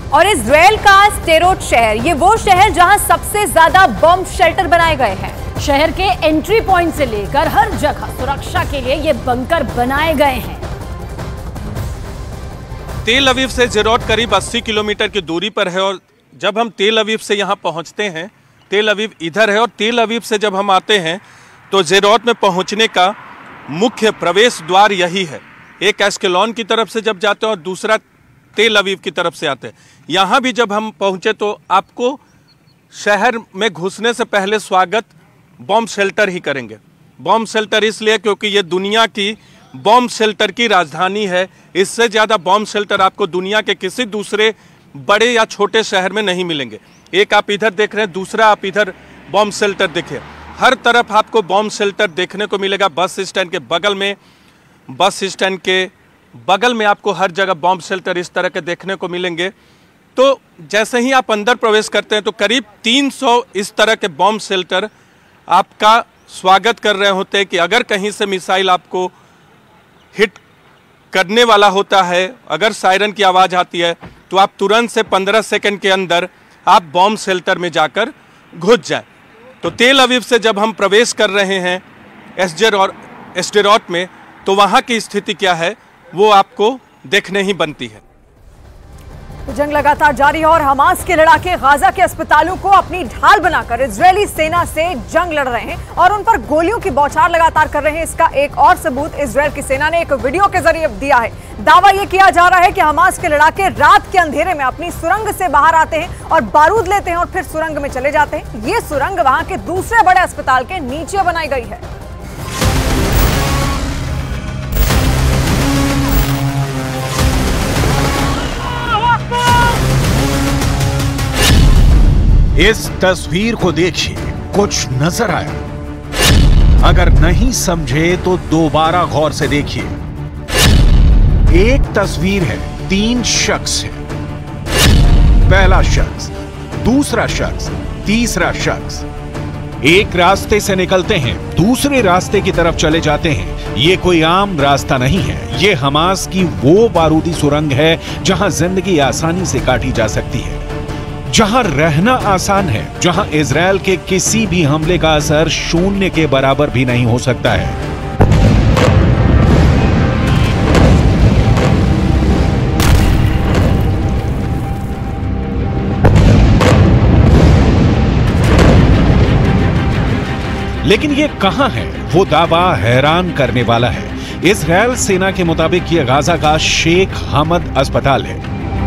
और इजराइल का स्टेरोट शहर, ये वो शहर जहां सबसे ज्यादा बम शेल्टर बनाए गए हैं। शहर के एंट्री पॉइंट से लेकर हर जगह सुरक्षा के लिए ये बंकर बनाए गए हैं। तेल अवीव से जेरोट करीब 80 किलोमीटर की दूरी पर है और जब हम तेल अवीव से यहाँ पहुँचते हैं, तेल अवीव इधर है और तेल अवीव से जब हम आते हैं तो जेरोट में पहुँचने का मुख्य प्रवेश द्वार यही है। एक एस्केलॉन की तरफ से जब जाते हैं और दूसरा तेल अवीव की तरफ से आते हैं। यहाँ भी जब हम पहुँचे तो आपको शहर में घुसने से पहले स्वागत बॉम्ब शेल्टर ही करेंगे। बॉम्ब शेल्टर इसलिए क्योंकि ये दुनिया की बॉम्ब शेल्टर की राजधानी है। इससे ज़्यादा बॉम्ब शेल्टर आपको दुनिया के किसी दूसरे बड़े या छोटे शहर में नहीं मिलेंगे। एक आप इधर देख रहे हैं, दूसरा आप इधर बॉम्ब शेल्टर देखिए। हर तरफ आपको बॉम्ब शेल्टर देखने को मिलेगा। बस स्टैंड के बगल में आपको हर जगह बॉम्ब शेल्टर इस तरह के देखने को मिलेंगे। तो जैसे ही आप अंदर प्रवेश करते हैं तो करीब 300 इस तरह के बॉम्ब शेल्टर आपका स्वागत कर रहे होते हैं कि अगर कहीं से मिसाइल आपको हिट करने वाला होता है, अगर सायरन की आवाज़ आती है तो आप तुरंत से 15 सेकंड के अंदर आप बॉम्ब शेल्टर में जाकर घुस जाए। तो तेल अवीव से जब हम प्रवेश कर रहे हैं एस्टेरोट में तो वहाँ की स्थिति क्या है वो आपको देखने ही बनती है। तो जंग लगातार जारी है और हमास के लड़ाके गाजा के अस्पतालों को अपनी ढाल बनाकर इजरायली सेना से जंग लड़ रहे हैं और उन पर गोलियों की बौछार लगातार कर रहे हैं। इसका एक और सबूत इजरायल की सेना ने एक वीडियो के जरिए दिया है। दावा यह किया जा रहा है कि हमास के लड़ाके रात के अंधेरे में अपनी सुरंग से बाहर आते हैं और बारूद लेते हैं और फिर सुरंग में चले जाते हैं। ये सुरंग वहां के दूसरे बड़े अस्पताल के नीचे बनाई गई है। इस तस्वीर को देखिए, कुछ नजर आया? अगर नहीं समझे तो दोबारा गौर से देखिए। एक तस्वीर है, 3 शख्स हैं। पहला शख्स, दूसरा शख्स, तीसरा शख्स एक रास्ते से निकलते हैं, दूसरे रास्ते की तरफ चले जाते हैं। ये कोई आम रास्ता नहीं है, ये हमास की वो बारूदी सुरंग है जहां जिंदगी आसानी से काटी जा सकती है, जहां रहना आसान है, जहां इजरायल के किसी भी हमले का असर शून्य के बराबर भी नहीं हो सकता है। लेकिन ये कहां है? वो दावा हैरान करने वाला है। इजरायल सेना के मुताबिक ये गाजा का शेख हमद अस्पताल है।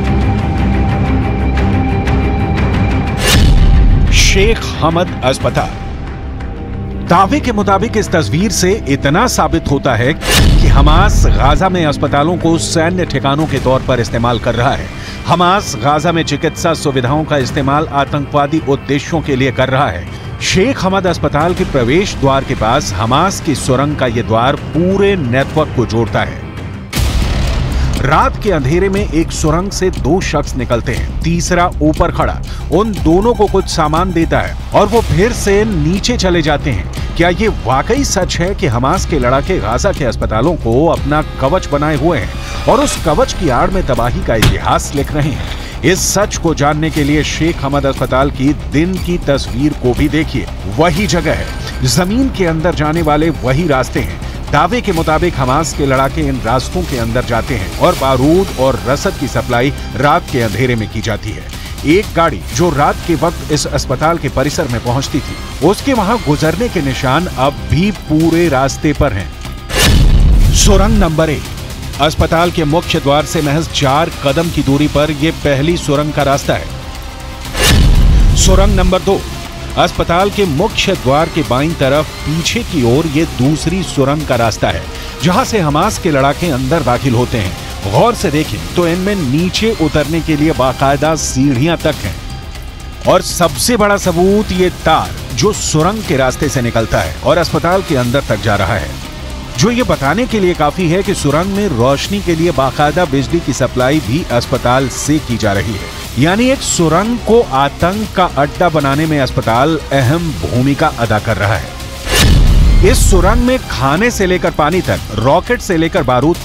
शेख हमद अस्पताल। दावे के मुताबिक इस तस्वीर से इतना साबित होता है कि हमास गाजा में अस्पतालों को सैन्य ठिकानों के तौर पर इस्तेमाल कर रहा है। हमास गाजा में चिकित्सा सुविधाओं का इस्तेमाल आतंकवादी उद्देश्यों के लिए कर रहा है। शेख हमद अस्पताल के प्रवेश द्वार के पास हमास की सुरंग का यह द्वार पूरे नेटवर्क को जोड़ता है। रात के अंधेरे में एक सुरंग से 2 शख्स निकलते हैं, तीसरा ऊपर खड़ा उन दोनों को कुछ सामान देता है और वो फिर से नीचे चले जाते हैं। क्या ये वाकई सच है कि हमास के लड़ाके गाजा के अस्पतालों को अपना कवच बनाए हुए हैं और उस कवच की आड़ में तबाही का इतिहास लिख रहे हैं? इस सच को जानने के लिए शेख हमद अस्पताल की दिन की तस्वीर को भी देखिए। वही जगह है, जमीन के अंदर जाने वाले वही रास्ते हैं। दावे के मुताबिक हमास के लड़ाके इन रास्तों के अंदर जाते हैं और बारूद और रसद की सप्लाई रात के अंधेरे में की जाती है। एक गाड़ी जो रात के वक्त इस अस्पताल के परिसर में पहुंचती थी, उसके वहां गुजरने के निशान अब भी पूरे रास्ते पर हैं। सुरंग नंबर 1, अस्पताल के मुख्य द्वार से महज 4 कदम की दूरी पर यह पहली सुरंग का रास्ता है। सुरंग नंबर 2, अस्पताल के मुख्य द्वार के बाईं तरफ पीछे की ओर ये दूसरी सुरंग का रास्ता है, जहां से हमास के लड़ाके अंदर दाखिल होते हैं। गौर से देखें तो इनमें नीचे उतरने के लिए बाकायदा सीढ़ियां तक हैं। और सबसे बड़ा सबूत ये तार जो सुरंग के रास्ते से निकलता है और अस्पताल के अंदर तक जा रहा है, जो ये बताने के लिए काफी है कि सुरंग में रोशनी के लिए बाकायदा बिजली की सप्लाई भी अस्पताल से की जा रही है। यानी एक सुरंग को आतंक का अड्डा बनाने में अस्पताल अहम भूमिका अदा कर रहा है। इस सुरंग में खाने से लेकर पानी तक, रॉकेट से लेकर बारूद तक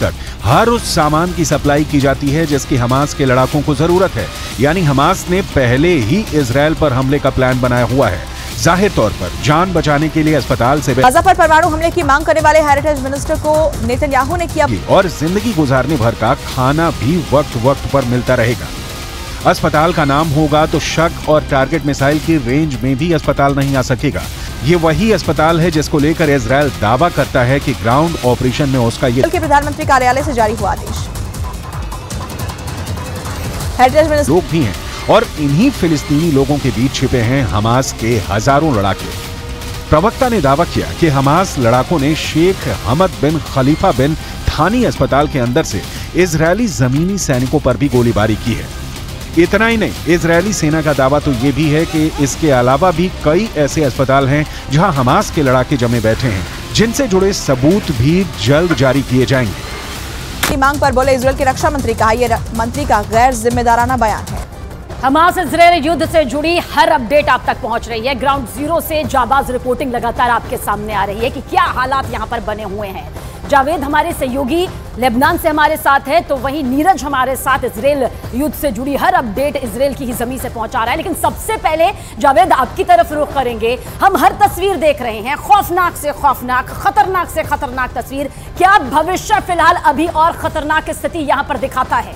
हर उस सामान की सप्लाई की जाती है जिसकी हमास के लड़ाकों को जरूरत है। यानी हमास ने पहले ही इजराइल पर हमले का प्लान बनाया हुआ है, जाहिर तौर पर जान बचाने के लिए अस्पताल से गाजा पर परमाणु हमले की मांग करने वाले हेरिटेज मिनिस्टर को नेतन्याहू ने किया, और जिंदगी गुजारने भर का खाना भी वक्त वक्त पर मिलता रहेगा। अस्पताल का नाम होगा तो शक और टारगेट मिसाइल की रेंज में भी अस्पताल नहीं आ सकेगा। ये वही अस्पताल है जिसको लेकर इजराइल दावा करता है कि ग्राउंड ऑपरेशन में उसका ये प्रधानमंत्री कार्यालय से जारी हुआ आदेश। हेरिटेज मिनिस्टर लोग भी हैं और इन्हीं फिलिस्तीनी लोगों के बीच छिपे हैं हमास के हजारों लड़ाके। प्रवक्ता ने दावा किया कि हमास लड़ाकों ने शेख हमद बिन खलीफा बिन थानी अस्पताल के अंदर से इजरायली जमीनी सैनिकों पर भी गोलीबारी की है। इतना ही नहीं, इजरायली सेना का दावा तो ये भी है कि इसके अलावा भी कई ऐसे अस्पताल हैं जहां हमास के लड़ाके जमे बैठे हैं, जिनसे जुड़े सबूत भी जल्द जारी किए जाएंगे। की मांग पर बोले इजरायल के रक्षा मंत्री, कहा यह मंत्री का गैर जिम्मेदाराना बयान है। हमास इजरायल युद्ध से जुड़ी हर अपडेट आप तक पहुंच रही है। ग्राउंड जीरो से जाबाज रिपोर्टिंग लगातार आपके सामने आ रही है कि क्या हालात यहां पर बने हुए हैं। जावेद हमारे सहयोगी लेबनान से हमारे साथ है, तो वहीं नीरज हमारे साथ इजरायल युद्ध से जुड़ी हर अपडेट इजरायल की ही जमीन से पहुंचा रहा है। लेकिन सबसे पहले जावेद आपकी तरफ रुख करेंगे। हम हर तस्वीर देख रहे हैं, खौफनाक से खौफनाक, खतरनाक से खतरनाक तस्वीर। क्या भविष्य फिलहाल अभी और खतरनाक स्थिति यहां पर दिखाता है?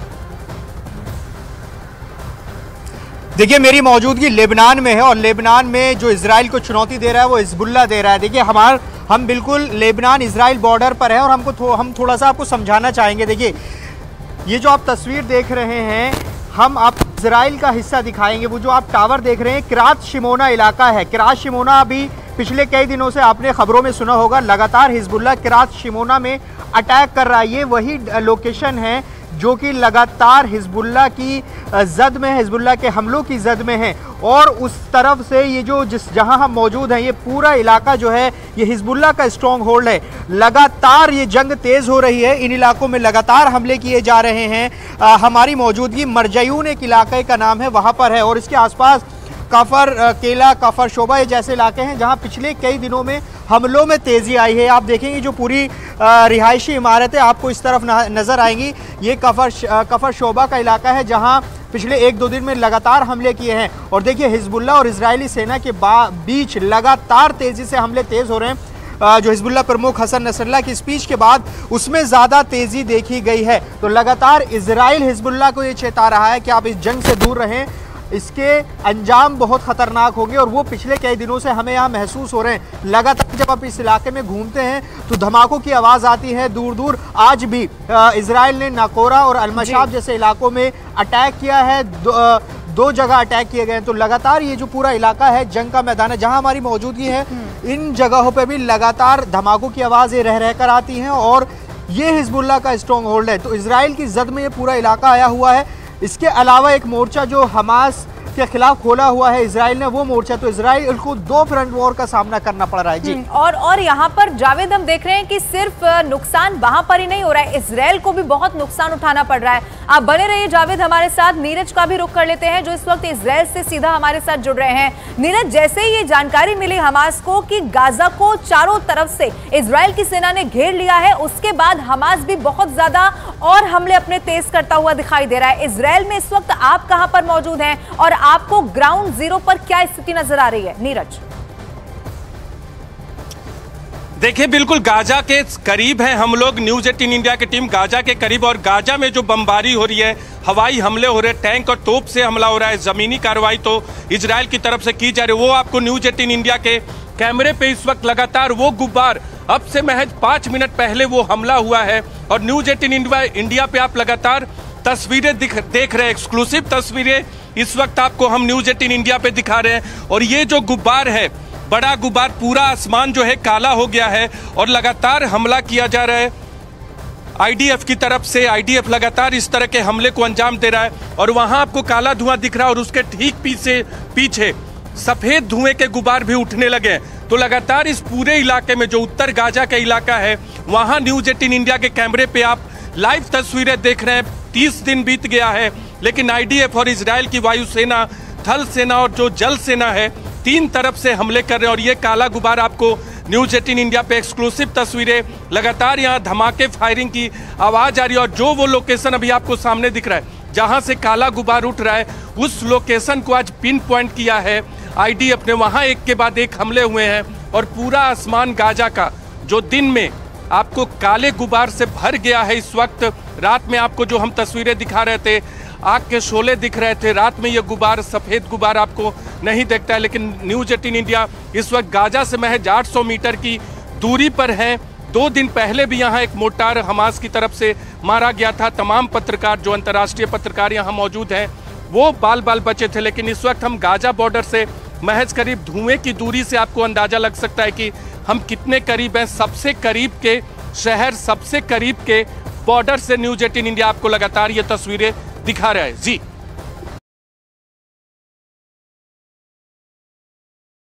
देखिए, मेरी मौजूदगी लेबनान में है और लेबनान में जो इजराइल को चुनौती दे रहा है वो हिजबुल्लाह दे रहा है। देखिए, हम बिल्कुल लेबनान इजराइल बॉर्डर पर है और हम थोड़ा सा आपको समझाना चाहेंगे। देखिए, ये जो आप तस्वीर देख रहे हैं, हम आप इजराइल का हिस्सा दिखाएंगे। वो जो आप टावर देख रहे हैं, किरात शिमोना इलाका है। किरात शिमोना अभी पिछले कई दिनों से आपने खबरों में सुना होगा, लगातार हिजबुल्लाह किरात शिमोना में अटैक कर रहा है। ये वही लोकेशन है जो कि लगातार हिजबुल्लाह की जद में, हिजबुल्लाह के हमलों की जद में है। और उस तरफ से ये जो जहां हम मौजूद हैं, ये पूरा इलाका जो है ये हिजबुल्लाह का स्ट्रॉन्ग होल्ड है। लगातार ये जंग तेज हो रही है, इन इलाकों में लगातार हमले किए जा रहे हैं। हमारी मौजूदगी मरजयून एक इलाके का नाम है, वहां पर है और इसके आसपास काफर केला, काफर शोबा ये जैसे इलाके हैं जहां पिछले कई दिनों में हमलों में तेजी आई है। आप देखेंगे जो पूरी रिहायशी इमारतें आपको इस तरफ नजर आएंगी, ये कफर शोबा का इलाका है जहां पिछले 1-2 दिन में लगातार हमले किए हैं। और देखिए, हिजबुल्लाह और इजरायली सेना के बीच लगातार तेजी से हमले तेज हो रहे हैं। जो हिजबुल्लाह प्रमुख हसन नसरल्लाह की स्पीच के बाद उसमें ज़्यादा तेज़ी देखी गई है। तो लगातार इजराइल हिजबुल्लाह को ये चेता रहा है कि आप इस जंग से दूर रहें, इसके अंजाम बहुत खतरनाक होंगे। और वो पिछले कई दिनों से हमें यहाँ महसूस हो रहे हैं। लगातार जब आप इस इलाके में घूमते हैं तो धमाकों की आवाज़ आती है दूर दूर। आज भी इजराइल ने नाकोरा और अलमशाब जैसे इलाकों में अटैक किया है, दो जगह अटैक किए गए हैं। तो लगातार ये जो पूरा इलाका है जंग का मैदान है, जहां हमारी मौजूदगी है, इन जगहों पे भी लगातार धमाकों की आवाज़ें रह रहकर आती हैं और ये हिजबुल्लाह का स्ट्रॉन्ग होल्ड है। तो इजराइल की जद में ये पूरा इलाका आया हुआ है। इसके अलावा एक मोर्चा जो हमास के खिलाफ खोला हुआ है इजराइल ने, वो मोर्चा, तो इजराइल को 2 फ्रंट वॉर का सामना करना पड़ रहा है जी। और यहाँ पर जावेद हम देख रहे हैं कि सिर्फ नुकसान वहां पर ही नहीं हो रहा है, इजराइल को भी बहुत नुकसान उठाना पड़ रहा है। आप बने रहिए जावेद हमारे साथ। नीरज का भी रुख कर लेते हैं जो इस वक्त इजराइल से सीधा हमारे साथ जुड़ रहे हैं। नीरज, जैसे ही ये जानकारी मिली हमास को कि गाजा को चारों तरफ से इजराइल की सेना ने घेर लिया है, उसके बाद हमास भी बहुत ज्यादा और हमले अपने तेज करता हुआ दिखाई दे रहा है। इजराइल में इस वक्त आप कहां पर मौजूद हैं और आपको ग्राउंड जीरो पर क्या स्थिति नजर आ रही है? नीरज, देखिए, बिल्कुल गाजा के करीब हैं हम लोग। न्यूज 18 इंडिया की टीम गाजा के करीब, और गाजा में जो बमबारी हो रही है, हवाई हमले हो रहे हैं, टैंक और तोप से हमला हो रहा है, जमीनी कार्रवाई तो इजराइल की तरफ से की जा रही है। वो आपको न्यूज 18 इंडिया के कैमरे पे इस वक्त लगातार वो गुब्बार, अब से महज 5 मिनट पहले वो हमला हुआ है और न्यूज 18 इंडिया पे आप लगातार तस्वीरें देख रहे हैं, एक्सक्लूसिव तस्वीरें इस वक्त आपको हम न्यूज 18 इंडिया पे दिखा रहे हैं। और ये जो गुब्बार है, बड़ा गुब्बार, पूरा आसमान जो है काला हो गया है और लगातार हमला किया जा रहा है आईडीएफ की तरफ से। आईडीएफ लगातार इस तरह के हमले को अंजाम दे रहा है और वहां आपको काला धुआं दिख रहा है और उसके ठीक पीछे सफेद धुएं के गुब्बार भी उठने लगे। तो लगातार इस पूरे इलाके में जो उत्तर गाजा का इलाका है, वहां न्यूज 18 इंडिया के कैमरे पे आप लाइव तस्वीरें देख रहे हैं। 30 दिन बीत गया है, लेकिन आईडीएफ और इजराइल की वायुसेना, थल सेना और जो जल सेना है, 3 तरफ से हमले कर रहे हैं और ये काला गुब्बार आपको न्यूज़ 18 इंडिया पे एक्सक्लूसिव तस्वीरें। लगातार यहाँ धमाके फायरिंग की आवाज़ आ रही है और जो वो लोकेशन अभी आपको सामने दिख रहा है जहाँ से काला गुबार उठ रहा है, उस लोकेशन को आज पिन पॉइंट किया है IDF ने। वहाँ एक के बाद एक हमले हुए हैं और पूरा आसमान गाजा का जो दिन में आपको काले गुबार से भर गया है, इस वक्त रात में आपको जो हम तस्वीरें दिखा रहे थे, आग के शोले दिख रहे थे, रात में ये गुबार, सफ़ेद गुबार आपको नहीं दिखता है। लेकिन न्यूज़ 18 इंडिया इस वक्त गाजा से महज 800 मीटर की दूरी पर है। 2 दिन पहले भी यहाँ एक मोर्टार हमास की तरफ से मारा गया था। तमाम पत्रकार, जो अंतर्राष्ट्रीय पत्रकार यहाँ मौजूद हैं, वो बाल बाल बचे थे। लेकिन इस वक्त हम गाजा बॉर्डर से महज करीब धुएं की दूरी से आपको अंदाज़ा लग सकता है कि हम कितने करीब हैं। सबसे करीब के शहर, सबसे करीब के बॉर्डर से न्यूज़ 18 इंडिया आपको लगातार ये तस्वीरें दिखा रहा है। जी।